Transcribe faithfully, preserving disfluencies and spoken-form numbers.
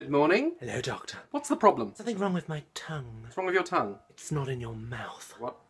Good morning. Hello, doctor. What's the problem? Something wrong with my tongue. What's wrong with your tongue? It's not in your mouth. What?